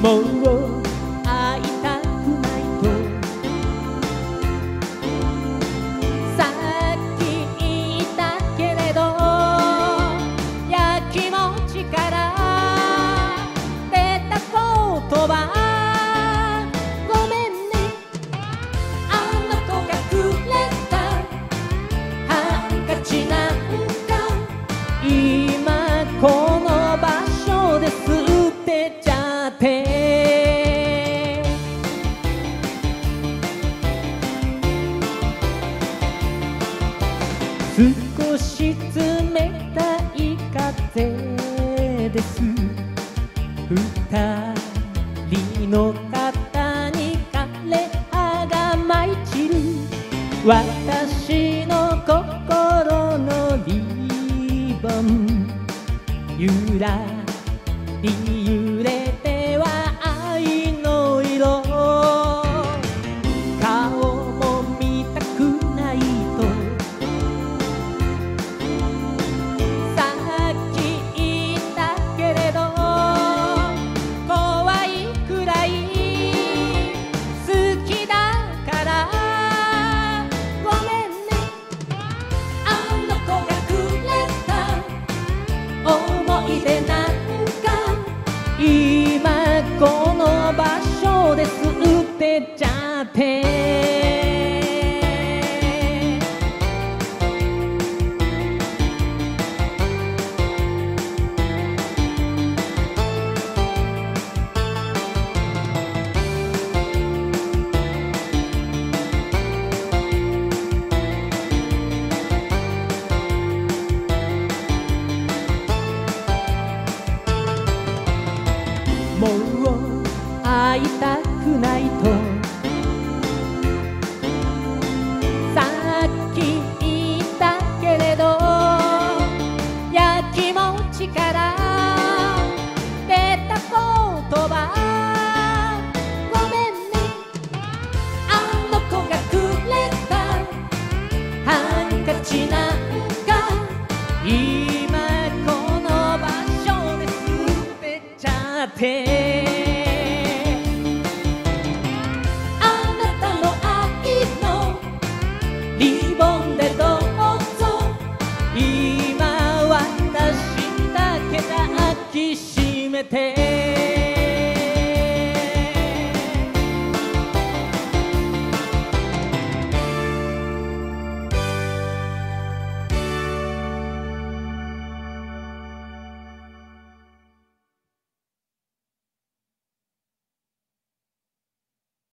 もう会いたくないとさっき言ったけれど、やきもちから出た言葉、ごめんね、あの子がくれたハンカチなんか今この場所で捨てちゃって、少し冷たい風です。二人の肩に枯葉が舞い散る、私の心のリボンゆらり揺れては愛の色、顔も見たくないとさっき言ったけれど、怖いくらい好きだからごめんね、あの子がくれた思い出なんか今この場所で捨てちゃって、もう会いたくないとさっき言ったけれど、やきもちから出た言葉、ごめんね、あの子がくれたハンカチなんか今この場所で捨てちゃって、あなたの愛のリボンでどうぞ、今私だけ抱きしめて